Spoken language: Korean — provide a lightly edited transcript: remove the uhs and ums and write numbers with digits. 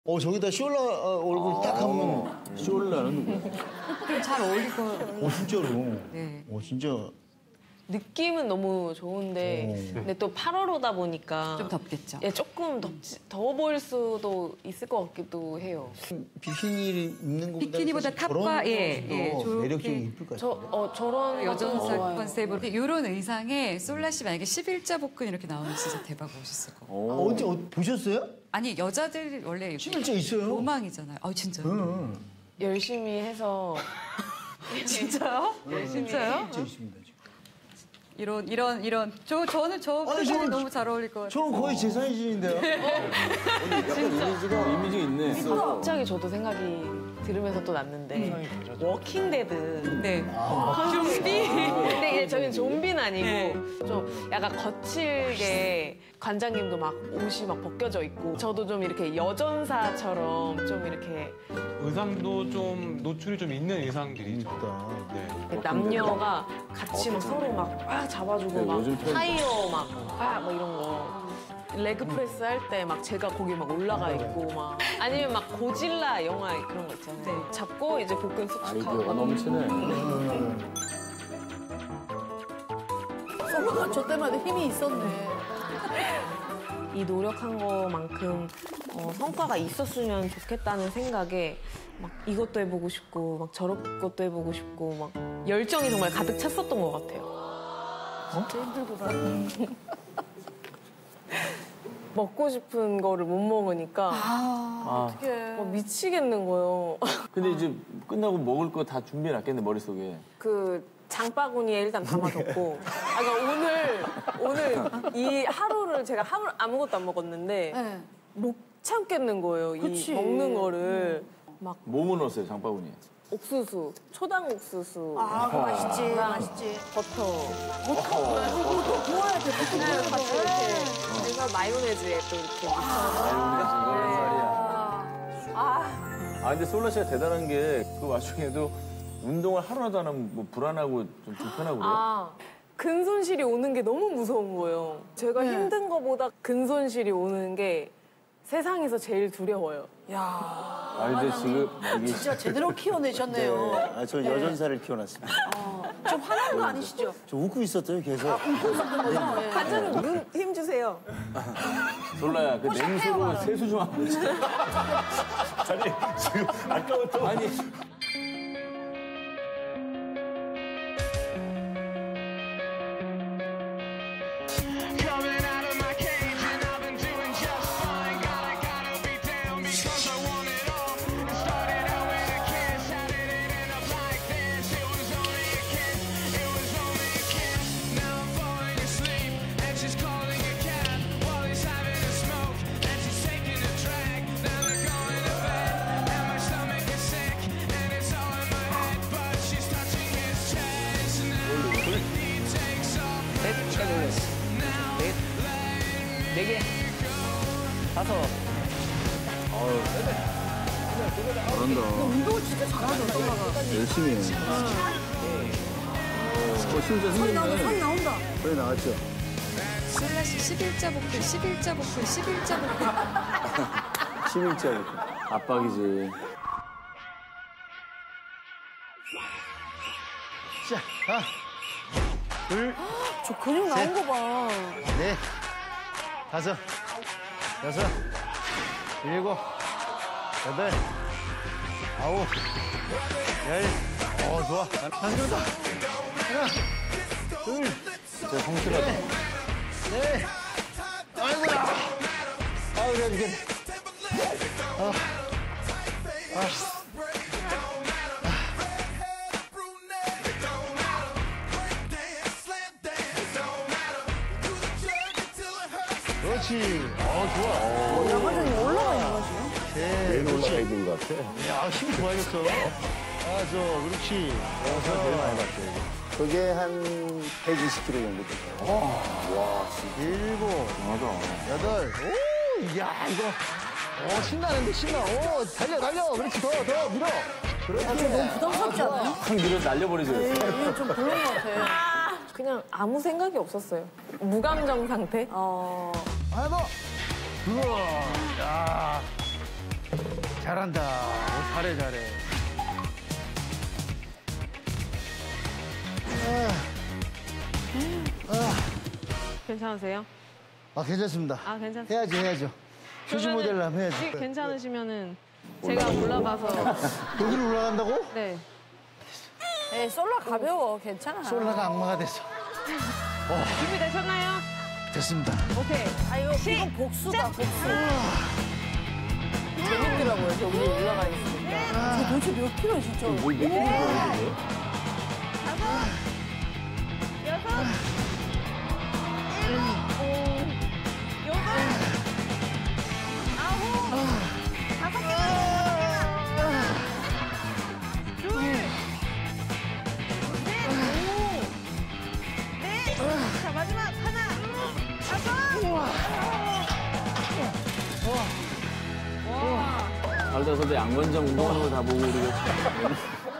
저기다 쇼라 얼굴 딱 하면 쇼라는 누구야? 그럼 잘 어울릴 거. 진짜로. 네. 진짜. 느낌은 너무 좋은데 근데 또 8월호다 보니까 좀 덥겠죠. 예, 조금 더워 보일 수도 있을 것 같기도 해요. 비키니를 입는 것보다 비키니보다 탑과 매력적이고 이쁠 것 같아요. 저런 여전사 컨셉으로 이런 의상에 솔라 씨 만약에 11자 복근 이렇게 나오면 진짜 대박 멋있을 것 같아요. 언제 보셨어요? 아니 여자들 원래 11자 있어요. 로망이잖아요. 진짜요? 열심히 해서 진짜요? 진짜요? 진짜 있습니다. 지금. 이런 저는 저 표정이 너무 잘 어울릴 것 같아요. 저는 거의 제 사이즈인데요. 이미지 있네. 갑자기 저도 생각이 들으면서 또 났는데 워킹데드 네. 좀비. 근데 이제 저희는 좀비는 아니고 좀 약간 거칠게 관장님도 막 옷이 막 벗겨져 있고 저도 좀 이렇게 여전사처럼 좀 이렇게 의상도 좀 노출이 좀 있는 의상들이죠. 네. 남녀가 같이 막 서로 막 잡아주고 막 타이어 막 이런 거 레그 프레스 할 때 막 제가 거기 막 올라가 있고 막 아니면 막 고질라 영화 그런 거 있잖아요. 잡고 이제 복근 아이디어가 쑥쑥하고 넘치네. 솔로가 저 때마다 힘이 있었네. 이 노력한 거만큼 성과가 있었으면 좋겠다는 생각에 막 이것도 해보고 싶고 막 저런 것도 해보고 싶고 막 열정이 정말 가득 찼었던 것 같아요. 진짜 힘들구나. 먹고 싶은 거를 못 먹으니까 어떡해. 미치겠는 거예요. 근데 이제 끝나고 먹을 거 다 준비해놨겠네, 머릿속에. 그 장바구니에 일단 담아뒀고 오늘 이 하루를 제가 아무것도 안 먹었는데 네. 못 참겠는 거예요. 그치. 이 먹는 거를 막 뭐 넣었어요, 장바구니에? 옥수수, 초당 옥수수, 그거 맛있지. 맛있지. 버터, 그거 구워야 돼. 네, 같이 이렇게 해서 마요네즈에 또 이렇게 근데 솔라 씨가 대단한 게 그 와중에도 운동을 하루라도 안 하면 뭐 불안하고 좀 불편하고 그래요? 근손실이 오는 게 너무 무서운 거예요. 제가 힘든 거보다 근손실이 오는 게 세상에서 제일 두려워요. 근데 지금 이게 진짜 제대로 키워내셨네요. 저 여전사를 키워놨습니다. 좀 화난 거 아니시죠? 저 웃고 있었죠, 계속. 웃고 있었던 거죠? 예. 관장님 눈 힘 주세요. 솔라야, 그 냉수로 세수 좀 하고 있지. 아니, 지금 아까부터. 아니. 네 개, 다섯. 잘한다. 운동을 진짜 잘하죠, 솔라가. 열심히 해. 진짜 소리 나온다, 소리 나온다. 그래, 나왔죠. 솔라 씨 11자 복근, 11자 복근, 11자 복근. 11자 압박이지. 자, 하나, 둘, 저 근육 나온 거 봐. 넷, 다섯, 여섯, 일곱, 여덟, 아홉, 열. 좋아. 한정다. 하나, 둘, 진짜 성실하다. 넷. 아이고야. 그래. 그렇지. 좋아. 야마전이 올라가 있는 거지. 네, 올라가 있는 것 같아. 야, 힘 좋아졌어. 그렇지. 제일 많이 봤죠, 이거. 그게 한 120kg 정도 돼요. 일곱, 여덟. 야, 이거. 신나는데, 신나. 달려. 그렇지, 더 밀어. 그렇지. 너무 부담스럽지 않아요? 확 밀어 날려버리죠. 이게 좀 그런 거 같아. 그냥 아무 생각이 없었어요. 무감정 상태. 하나 더. 우와. 야. 잘한다. 잘해, 잘해. 괜찮으세요? 아, 괜찮습니다. 아, 괜찮습니다. 해야지, 해야지. 휴지 모델을 하면 해야지. 괜찮으시면은 제가 올라가서 여기로 올라간다고? 네. 에 솔라 가벼워. 괜찮아. 솔라가 악마가 됐어. 준비되셨나요? 됐습니다. 오케이. 아, 이건 복수다, 복수. 재밌더라고요. 저 위에 올라가 있으니까. 저 도대체 몇 킬로 진짜. 뭘 내리는 거야, 이게? 살다 살다 양관장 운동하는 거 다 보고 우리가